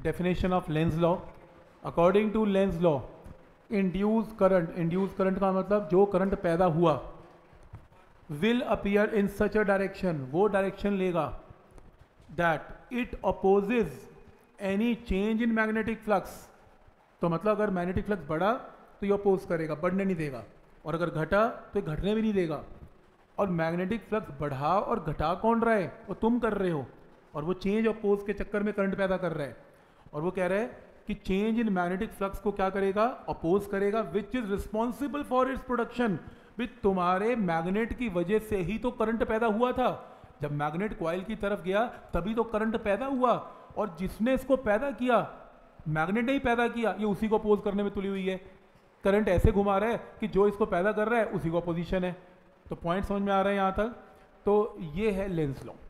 Definition of Lenz law, according to Lenz law induce current का मतलब जो current पैदा हुआ will appear in such a direction, वो डायरेक्शन लेगा that it opposes any change in magnetic flux. तो मतलब अगर मैग्नेटिक फ्लक्स बढ़ा तो ये अपोज करेगा, बढ़ने नहीं देगा, और अगर घटा तो ये घटने भी नहीं देगा। और मैग्नेटिक फ्लक्स बढ़ा और घटा कौन रहा है? वो तुम कर रहे हो, और वो चेंज अपोज के चक्कर में करंट पैदा कर रहा है। और वो कह रहा है कि चेंज इन मैग्नेटिक फ्लक्स को क्या करेगा? अपोज करेगा, which is responsible for its production. भी तुम्हारे मैग्नेट की वजह से ही तो करंट पैदा हुआ था। जब मैग्नेट कॉइल की तरफ गया तभी तो करंट पैदा हुआ, और जिसने इसको पैदा किया मैग्नेट ने ही पैदा किया, ये उसी को अपोज करने में तुली हुई है। करंट ऐसे घुमा रहा है कि जो इसको पैदा कर रहा है उसी को अपोजिशन है। तो पॉइंट समझ में आ रहा है यहां तक? तो ये है लेंस लॉ।